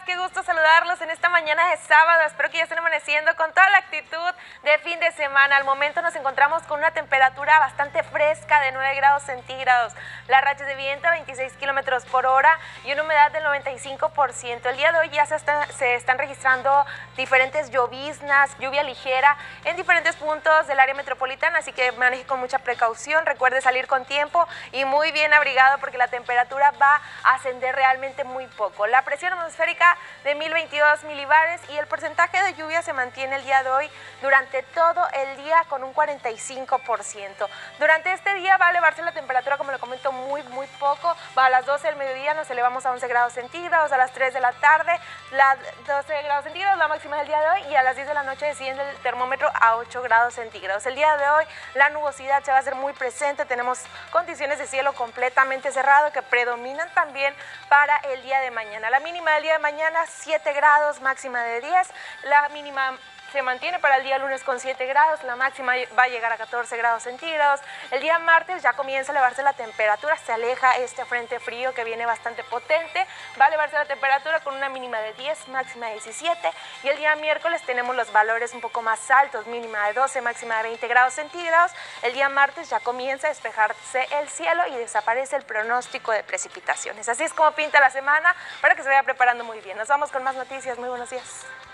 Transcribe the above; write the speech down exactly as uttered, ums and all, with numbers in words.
Qué gusto saludarlos en esta mañana de sábado. Espero que ya estén amaneciendo con toda la actitud de fin de semana. Al momento nos encontramos con una temperatura bastante fresca de nueve grados centígrados. Las rachas de viento a veintiséis kilómetros por hora y una humedad del noventa y cinco por ciento. El día de hoy ya se están, se están registrando diferentes lloviznas, lluvia ligera en diferentes puntos del área metropolitana, así que maneje con mucha precaución. Recuerde salir con tiempo y muy bien abrigado porque la temperatura va a ascender realmente muy poco. La presión atmosférica de mil veintidós milibares y el porcentaje de lluvia se mantiene el día de hoy durante todo el día con un cuarenta y cinco por ciento. Durante este día va a elevarse la temperatura, como le comento, muy muy poco. Va a las doce del mediodía nos elevamos a once grados centígrados, a las tres de la tarde la doce grados centígrados, la máxima del día de hoy, y a las diez de la noche desciende el termómetro a ocho grados centígrados. El día de hoy la nubosidad se va a hacer muy presente, tenemos condiciones de cielo completamente cerrado que predominan también para el día de mañana. La mínima del día de mañana siete grados, máxima de diez, la mínima se mantiene para el día lunes con siete grados, la máxima va a llegar a catorce grados centígrados. El día martes ya comienza a elevarse la temperatura, se aleja este frente frío que viene bastante potente, va a elevarse la temperatura con una mínima de diez, máxima de diecisiete, y el día miércoles tenemos los valores un poco más altos, mínima de doce, máxima de veinte grados centígrados. El día martes ya comienza a despejarse el cielo y desaparece el pronóstico de precipitaciones. Así es como pinta la semana para que se vaya preparando muy bien. Nos vamos con más noticias. Muy buenos días.